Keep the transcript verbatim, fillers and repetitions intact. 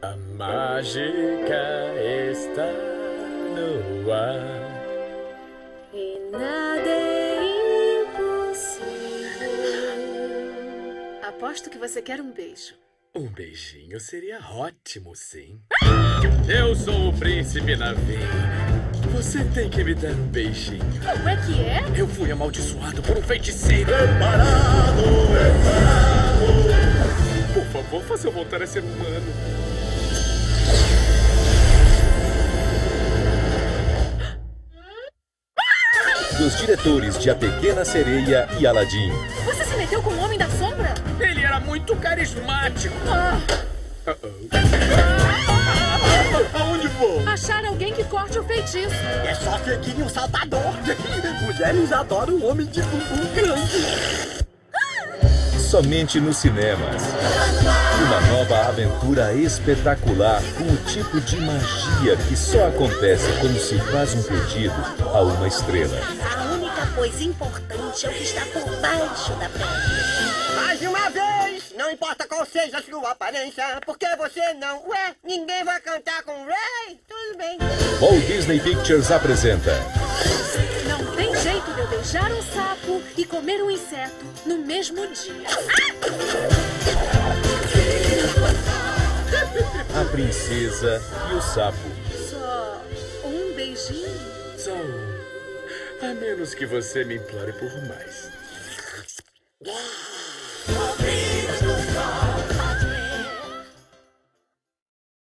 A mágica está no ar. E nada é impossível. Aposto que você quer um beijo. Um beijinho seria ótimo, sim. Eu sou o príncipe Naveen. Você tem que me dar um beijinho. Como é que é? Eu fui amaldiçoado por um feiticeiro. Preparado, preparado. Por favor, faça eu voltar a ser humano. Dos diretores de A Pequena Sereia e Aladdin. Você se meteu com o Homem da Sombra? Ele era muito carismático. Ah, Uh-oh. Aonde vou? achar alguém que corte o feitiço. É só seguir um saltador. Mulheres adoram um homem de bumbum grande. Somente nos cinemas. Uma nova aventura espetacular com o tipo de magia que só acontece quando se faz um pedido a uma estrela. A única coisa importante é o que está por baixo da pele. Mais uma vez, não importa qual seja a sua aparência, porque você não... Ué, ninguém vai cantar com o Ray? Tudo bem. Walt Disney Pictures apresenta Não tem jeito de eu beijar um sapo e comer um inseto no mesmo dia. A Princesa e o Sapo. Só um beijinho? Só um. A menos que você me implore por mais.